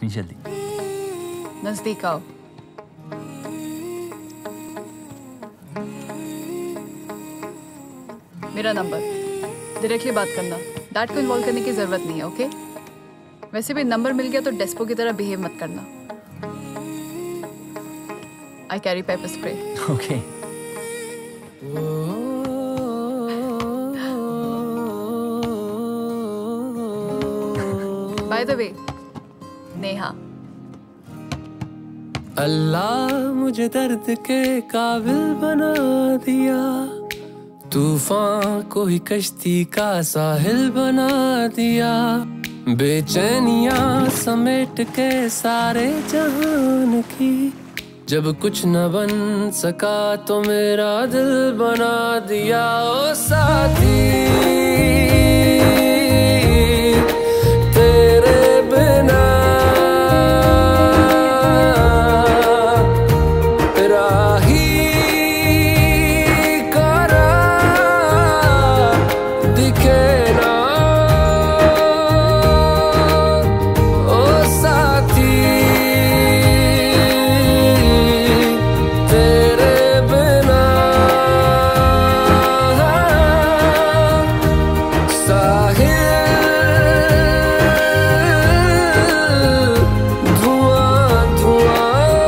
इतनी जल्दी? नजदीक आओ। मेरा नंबर, डायरेक्टली बात करना। डैड को इन्वॉल्व करने की जरूरत नहीं है, ओके? वैसे भी नंबर मिल गया तो डेस्पो की तरह बिहेव मत करना। I carry pepper spray. Okay. By the way, Neha. अल्लाह मुझे दर्द के काबिल बना दिया, तूफान को ही कश्ती का साहिल बना दिया, बेचैनियां समेट के सारे जहान की, जब कुछ न बन सका तो मेरा दिल बना दिया। ओ साथी तेरे बिना राही करा दिखे ना, ओ साथी तेरे बिना साहिल धुआं धुआं।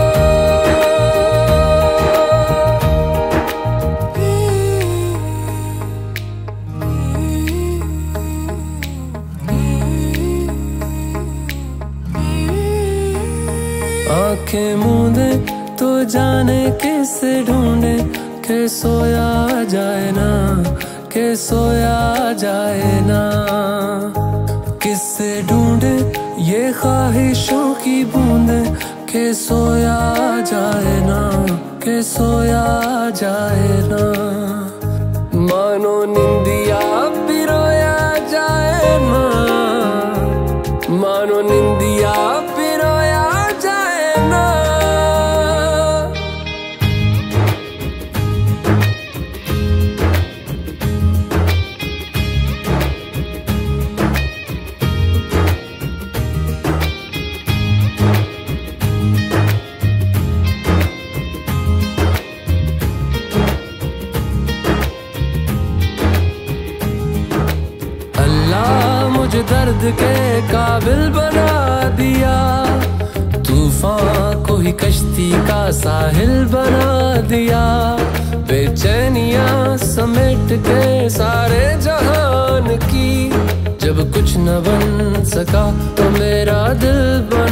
आंखें मूंदे तो जाने किसे ढूंढे, के सोया जाए ना, के सोया जाए ना, किससे ढूंढे ये ख्वाहिशों की बूंदे, के सोया जाए ना, के सोया जाए ना, मानो निंदिया पिरोया जाए ना, मानो निंदिया पिरोया जाए ना। अल्लाह मुझे दर्द के काबिल बना दिया, तूफान को ही कश्ती का साहिल बना दिया, बेचैनियां समेट के सारे जहान की, जब कुछ न बन सका तो मेरा दिल बना